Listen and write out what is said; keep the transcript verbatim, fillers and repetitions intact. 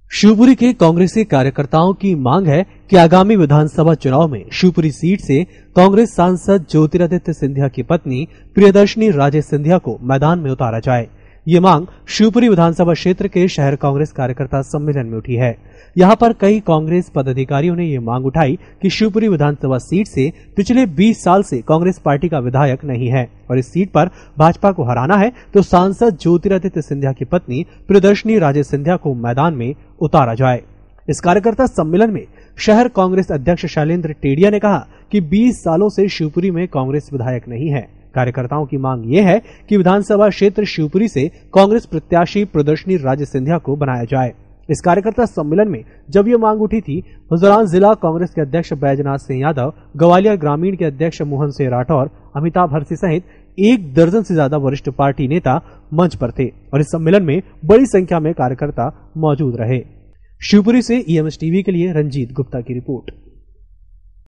शिवपुरी के कांग्रेसी कार्यकर्ताओं की मांग है कि आगामी विधानसभा चुनाव में शिवपुरी सीट से कांग्रेस सांसद ज्योतिरादित्य सिंधिया की पत्नी प्रियदर्शनी राजे सिंधिया को मैदान में उतारा जाए। ये मांग शिवपुरी विधानसभा क्षेत्र के शहर कांग्रेस कार्यकर्ता सम्मेलन में उठी है। यहाँ पर कई कांग्रेस पदाधिकारियों ने ये मांग उठाई कि शिवपुरी विधानसभा सीट से पिछले बीस साल से कांग्रेस पार्टी का विधायक नहीं है और इस सीट पर भाजपा को हराना है तो सांसद ज्योतिरादित्य सिंधिया की पत्नी प्रियदर्शनी राजे सिंधिया को मैदान में उतारा जाए। इस कार्यकर्ता सम्मेलन में शहर कांग्रेस अध्यक्ष शैलेंद्र टेडिया ने कहा कि बीस सालों से शिवपुरी में कांग्रेस विधायक नहीं है। कार्यकर्ताओं की मांग ये है कि विधानसभा क्षेत्र शिवपुरी से कांग्रेस प्रत्याशी प्रियदर्शनी राजे सिंधिया को बनाया जाए। इस कार्यकर्ता सम्मेलन में जब ये मांग उठी थी उस दौरान जिला कांग्रेस के अध्यक्ष बैजनाथ सिंह यादव, ग्वालियर ग्रामीण के अध्यक्ष मोहन सिंह राठौर, अमिताभ हरसी सहित एक दर्जन से ज्यादा वरिष्ठ पार्टी नेता मंच पर थे और इस सम्मेलन में बड़ी संख्या में कार्यकर्ता मौजूद रहे। शिवपुरी से ई एम एस टीवी के लिए रंजीत गुप्ता की रिपोर्ट।